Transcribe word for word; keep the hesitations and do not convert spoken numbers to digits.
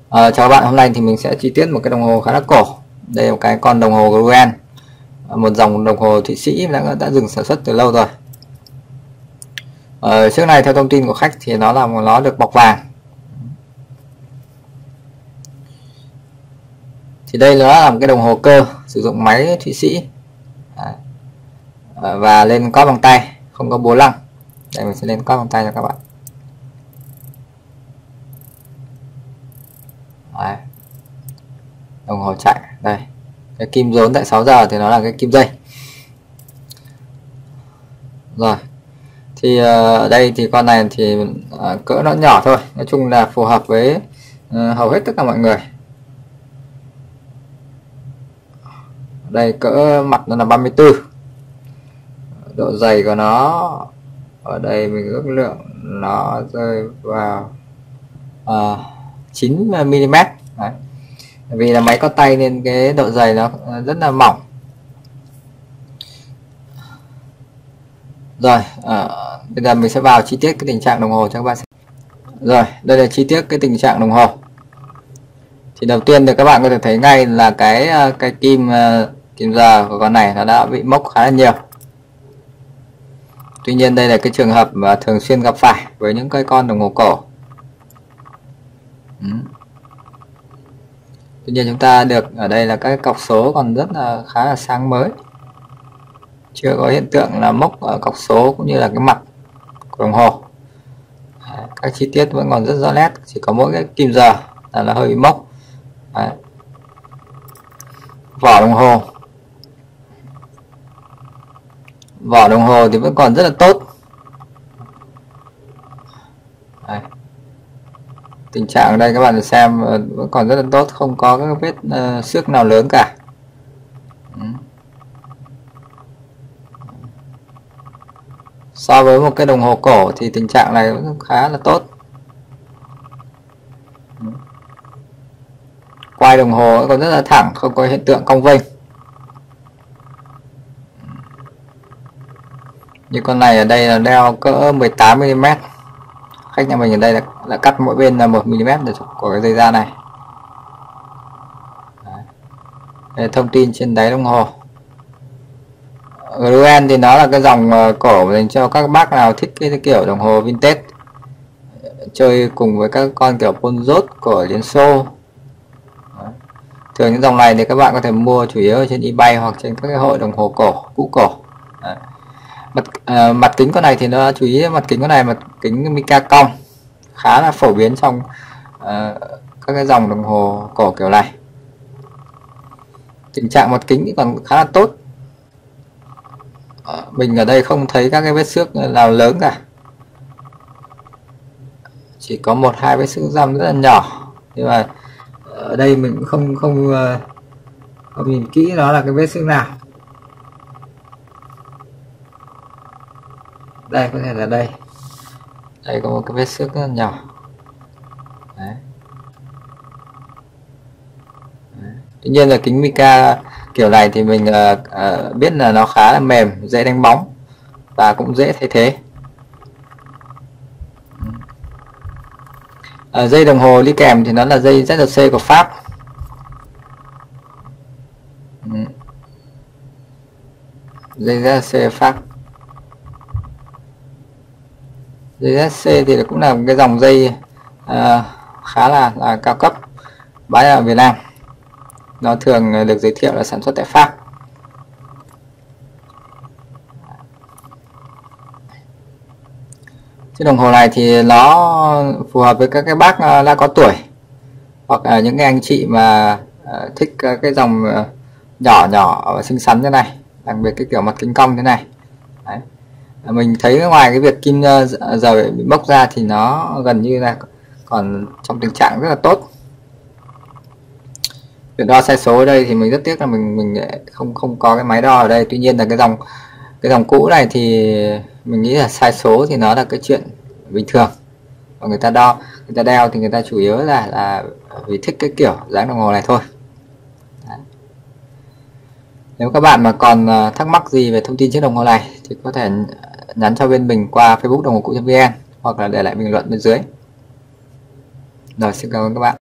À, chào các bạn, hôm nay thì mình sẽ chi tiết một cái đồng hồ khá là cổ. Đây là một cái con đồng hồ Gruen, một dòng đồng hồ Thụy Sĩ đã, đã dừng sản xuất từ lâu rồi. À, trước này theo thông tin của khách thì nó là nó được bọc vàng. Thì đây nó là một cái đồng hồ cơ sử dụng máy Thụy Sĩ à, và lên cóp bằng tay, không có búa lăng. Đây mình sẽ lên cóp bằng tay cho các bạn. Đấy. Đồng hồ chạy đây, cái kim rốn tại sáu giờ thì nó là cái kim dây rồi. Thì ở uh, đây thì con này thì uh, cỡ nó nhỏ thôi, nói chung là phù hợp với uh, hầu hết tất cả mọi người. Đây cỡ mặt nó là ba mươi tư, độ dày của nó ở đây mình ước lượng nó rơi vào uh, chín mi li mét. Đấy. Vì là máy có tay nên cái độ dày nó rất là mỏng. Rồi à, bây giờ mình sẽ vào chi tiết cái tình trạng đồng hồ cho các bạn xem. Rồi đây là chi tiết cái tình trạng đồng hồ. Thì đầu tiên thì các bạn có thể thấy ngay là cái cái kim kim giờ của con này nó đã bị mốc khá là nhiều. Tuy nhiên đây là cái trường hợp mà thường xuyên gặp phải với những cái con đồng hồ cổ. Ừ. Tuy nhiên chúng ta được ở đây là các cọc số còn rất là khá là sáng mới, chưa có hiện tượng là mốc ở cọc số cũng như là cái mặt của đồng hồ. Các chi tiết vẫn còn rất rõ nét, chỉ có mỗi cái kim giờ là nó hơi bị mốc. Đấy. Vỏ đồng hồ vỏ đồng hồ thì vẫn còn rất là tốt. Đấy. Tình trạng ở đây các bạn xem vẫn còn rất là tốt, không có các vết uh, xước nào lớn cả. Ừ. So với một cái đồng hồ cổ thì tình trạng này vẫn khá là tốt. Ừ. Quai đồng hồ còn rất là thẳng, không có hiện tượng cong vênh. Như con này ở đây là đeo cỡ mười tám mi li mét. Khách nhà mình ở đây là, là cắt mỗi bên là một mi li mét để của cái dây da này. Đây, thông tin trên đáy đồng hồ. Gruen thì nó là cái dòng cổ dành cho các bác nào thích cái kiểu đồng hồ vintage, chơi cùng với các con kiểu Ponzot của Liên Xô. Thường những dòng này thì các bạn có thể mua chủ yếu trên eBay hoặc trên các cái hội đồng hồ cổ cũ cổ. Đấy. Mặt, uh, mặt kính con này thì nó chú ý mặt kính con này, mặt kính mica cong khá là phổ biến trong uh, các cái dòng đồng hồ cổ kiểu này. Tình trạng mặt kính còn khá là tốt. uh, Mình ở đây không thấy các cái vết xước nào lớn cả, chỉ có một hai vết xước răm rất là nhỏ, nhưng mà ở đây mình cũng không không uh, không nhìn kỹ nó là cái vết xước nào. Đây có thể là đây đây có một cái vết xước rất là nhỏ. Đấy. Đấy. Tuy nhiên là kính mica kiểu này thì mình uh, uh, biết là nó khá là mềm, dễ đánh bóng và cũng dễ thay thế. uh, Dây đồng hồ đi kèm thì nó là dây Z C của Pháp. ừ. Dây Z C Pháp. Dây Z C thì cũng là một cái dòng dây uh, khá là, là cao cấp bán ở Việt Nam. Nó thường được giới thiệu là sản xuất tại Pháp. Chiếc đồng hồ này thì nó phù hợp với các cái bác đã có tuổi, hoặc là những cái anh chị mà uh, thích cái dòng uh, nhỏ nhỏ và xinh xắn thế này, đặc biệt cái kiểu mặt kính cong thế này. Đấy. Mình thấy ngoài cái việc kim giờ bị bốc ra thì nó gần như là còn trong tình trạng rất là tốt. Việc đo sai số ở đây thì mình rất tiếc là mình mình không không có cái máy đo ở đây. Tuy nhiên là cái dòng cái dòng cũ này thì mình nghĩ là sai số thì nó là cái chuyện bình thường, và người ta đo, người ta đeo thì người ta chủ yếu là là vì thích cái kiểu dáng đồng hồ này thôi. Đấy. Nếu các bạn mà còn thắc mắc gì về thông tin chiếc đồng hồ này thì có thể nhắn cho bên mình qua Facebook đồng hồ cũ chấm vn hoặc là để lại bình luận bên dưới. Rồi, xin cảm ơn các bạn.